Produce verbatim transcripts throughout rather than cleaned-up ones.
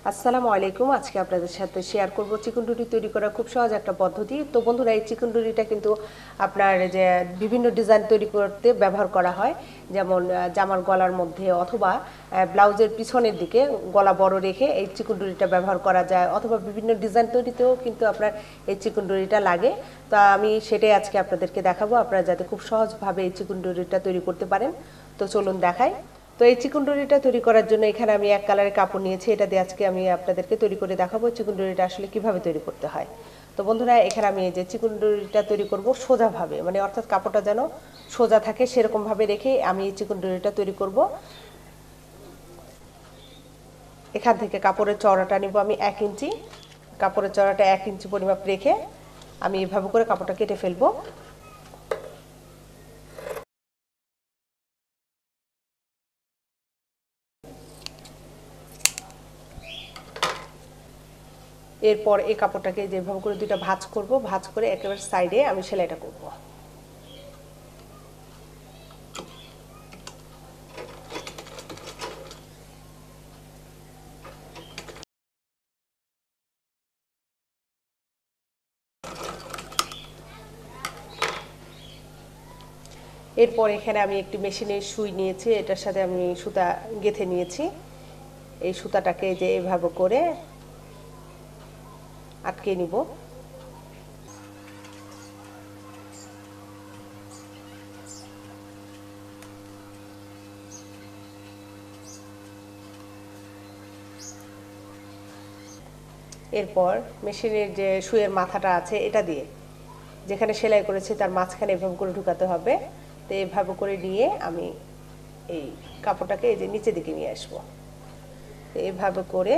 আসসালামু আলাইকুম। আজকে আপনাদের সাথে শেয়ার করব চিকন রুটি তৈরি করার খুব সহজ একটা পদ্ধতি। তো বন্ধুরা, এই চিকন রুটিটা কিন্তু আপনার যে বিভিন্ন ডিজাইন তৈরি করতে ব্যবহার করা হয়, যেমন জামার গলার মধ্যে অথবা ব্লাউজের পিছনের দিকে গলা বড় রেখে এই চিকন রুটিটা ব্যবহার করা যায়, অথবা বিভিন্ন ডিজাইন তৈরিতেও কিন্তু আপনার এই চিকন রুটিটা লাগে। তো আমি সেটাই আজকে আপনাদেরকে দেখাবো, আপনারা যাতে খুব সহজভাবে এই চিকন রুটিটা তৈরি করতে পারেন। তো চলুন দেখাই। তো এই চিকন রুটিটা তৈরি করার জন্য এখানে আমি এক কালারের কাপড় নিয়েছি, এটা দিয়ে আজকে আমি আপনাদেরকে তৈরি করে দেখাবো চিকন রুটিটা আসলে কিভাবে তৈরি করতে হয়। তো বন্ধুরা, এখানে আমি এই যে চিকন রুটিটা তৈরি করব সোজাভাবে, মানে অর্থাৎ কাপড়টা যেন সোজা থাকে সেরকমভাবে রেখে আমি এই চিকন রুটিটা তৈরি করব। এখান থেকে কাপড়ের চওড়াটা নিব আমি এক ইঞ্চি। কাপড়ের চওড়াটা এক ইঞ্চি পরিমাপ রেখে আমি এভাবে করে কাপড়টা কেটে ফেলবো। এরপর এই কাপড়টাকে যেভাবে করে দুইটা ভাঁজ করব, ভাঁজ করে একেবারে সাইডে আমি সেলাইটা করব। এরপর এখানে আমি একটি মেশিনের সুই নিয়েছি, এটার সাথে আমি সুতা গেঁথে নিয়েছি। এই সুতাটাকে যে এভাবে করে আটকে নিব। এরপর মেশিনের যে সুইয়ের মাথাটা আছে এটা দিয়ে যেখানে সেলাই করেছি তার মাঝখানে এভাবে করে ঢুকাতে হবে। তো এভাবে করে নিয়ে আমি এই কাপড়টাকে এই যে নিচের দিকে নিয়ে আসবো। এভাবে করে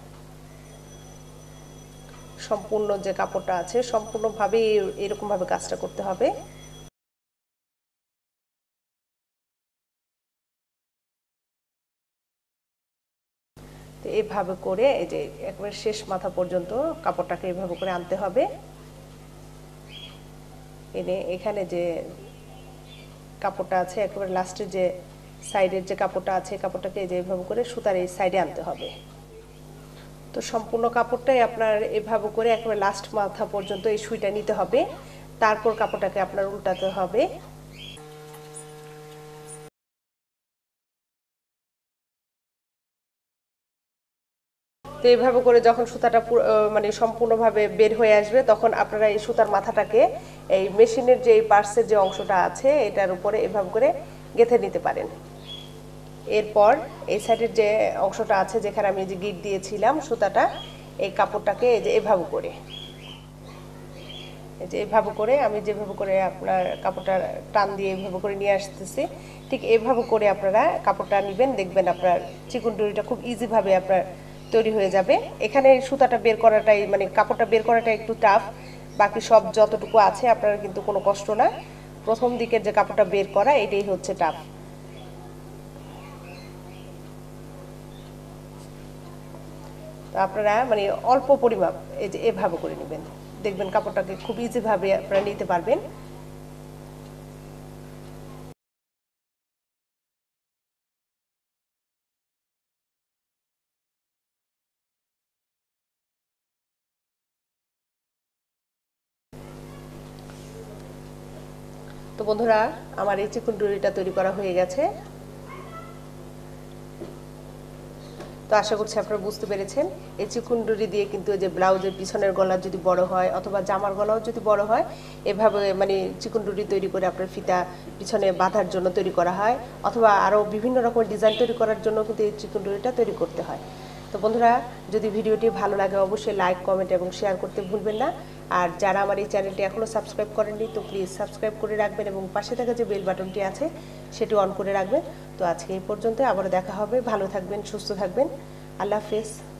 সম্পূর্ণ যে কাপড়টা আছে সম্পূর্ণভাবে এরকমভাবে কাজটা করতে হবে। তো এইভাবে করে এই যে একবারে শেষ মাথা পর্যন্ত কাপড়টাকে এইভাবে করে আনতে হবে। এনে এখানে যে কাপড়টা আছে একেবারে লাস্টের যে সাইডের যে কাপড়টা আছে কাপড়টাকে এই যে এইভাবে করে সুতার এই সাইডে আনতে হবে। তো সম্পূর্ণ কাপড়টাই আপনার এভাবে করে একেবারে লাস্ট মাথা পর্যন্ত এই সুইটা নিতে হবে। তারপর কাপড়টাকে আপনার উল্টাতে হবে। তো এইভাবে করে যখন সুতাটা মানে সম্পূর্ণভাবে বের হয়ে আসবে তখন আপনারা এই সুতার মাথাটাকে এই মেশিনের যে পার্সের যে অংশটা আছে এটার উপরে এভাবে করে গেঁথে নিতে পারেন। এরপর এই সাইডের যে অংশটা আছে যেখানে আমি যে গিট দিয়েছিলাম সুতাটা, এই কাপড়টাকে এই যে এভাবে করে এই যে এভাবে করে আমি যেভাবে করে আপনার কাপড়টা টান দিয়ে এভাবে করে নিয়ে আসতেছি, ঠিক এভাবে করে আপনারা কাপড়টা নেবেন, দেখবেন আপনার চিকন ডুরিটা খুব ইজিভাবে আপনার তৈরি হয়ে যাবে। এখানে সুতাটা বের করাটাই মানে কাপড়টা বের করাটা একটু টাফ, বাকি সব যতটুকু আছে আপনারা কিন্তু কোনো কষ্ট না। প্রথম দিকের যে কাপড়টা বের করা এটাই হচ্ছে টাফ। তো আপনারা মানে অল্প পরিমাপ এই যে এভাবে করে নেবেন, দেখবেন কাপড়টাকে খুব ইজিভাবে আপনারা নিতে পারবেন। তো বন্ধুরা, আমার এই চিকন ডুরিটা তৈরি করা হয়ে গেছে। তো আশা করছি আপনারা বুঝতে পেরেছেন। এই চিকন ডুরি দিয়ে কিন্তু যে ব্লাউজের পিছনের গলা যদি বড় হয় অথবা জামার গলাও যদি বড় হয়, এভাবে মানে চিকন ডুরি তৈরি করে আপনার ফিতা পিছনে বাঁধার জন্য তৈরি করা হয়, অথবা আরও বিভিন্ন রকমের ডিজাইন তৈরি করার জন্য কিন্তু এই চিকন ডুরিটা তৈরি করতে হয়। তো বন্ধুরা, যদি ভিডিওটি ভালো লাগে অবশ্যই লাইক, কমেন্ট এবং শেয়ার করতে ভুলবেন না। আর যারা আমার এই চ্যানেলটি এখনও সাবস্ক্রাইব করেননি তো প্লিজ সাবস্ক্রাইব করে রাখবেন এবং পাশে থাকা যে বেল বাটনটি আছে সেটি অন করে রাখবেন। তো আজকে এই পর্যন্ত, আবারও দেখা হবে। ভালো থাকবেন, সুস্থ থাকবেন। আল্লাহ হাফেজ।